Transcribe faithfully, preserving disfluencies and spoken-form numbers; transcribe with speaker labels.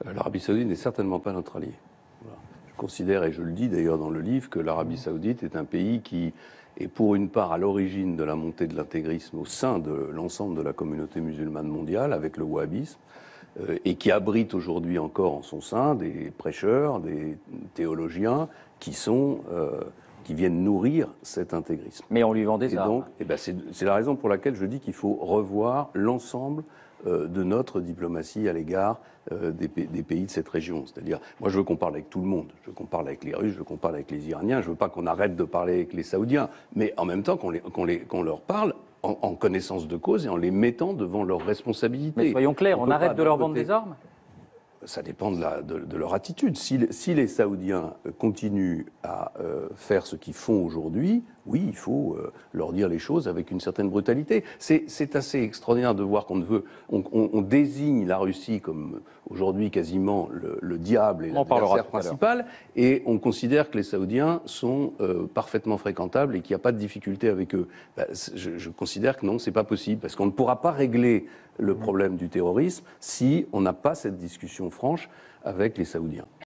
Speaker 1: L'Arabie Saoudite n'est certainement pas notre allié. Voilà. Je considère, et je le dis d'ailleurs dans le livre, que l'Arabie Saoudite est un pays qui est pour une part à l'origine de la montée de l'intégrisme au sein de l'ensemble de la communauté musulmane mondiale, avec le wahhabisme, euh, et qui abrite aujourd'hui encore en son sein des prêcheurs, des théologiens qui sont... Euh, qui viennent nourrir cet intégrisme.
Speaker 2: Mais on lui vend des
Speaker 1: et
Speaker 2: armes.
Speaker 1: Donc, eh ben c'est, c'est la raison pour laquelle je dis qu'il faut revoir l'ensemble euh, de notre diplomatie à l'égard euh, des, des pays de cette région. C'est-à-dire, moi je veux qu'on parle avec tout le monde. Je veux qu'on parle avec les Russes, je veux qu'on parle avec les Iraniens, je veux pas qu'on arrête de parler avec les Saoudiens, mais en même temps qu'on, les, qu'on, les, qu'on leur parle en, en connaissance de cause et en les mettant devant leurs responsabilités.
Speaker 2: Mais soyons clairs, on, on arrête de leur vendre
Speaker 1: côté...
Speaker 2: des armes ?
Speaker 1: Ça dépend de, la, de, de leur attitude. Si, si les Saoudiens continuent à euh, faire ce qu'ils font aujourd'hui, oui, il faut euh, leur dire les choses avec une certaine brutalité. C'est, c'est assez extraordinaire de voir qu'on ne veut, on, on, on désigne la Russie comme aujourd'hui quasiment le, le diable et l'adversaire principal, et on considère que les Saoudiens sont euh, parfaitement fréquentables et qu'il n'y a pas de difficulté avec eux. Ben, je, je considère que non, c'est pas possible, parce qu'on ne pourra pas régler le problème du terrorisme si on n'a pas cette discussion franche avec les Saoudiens.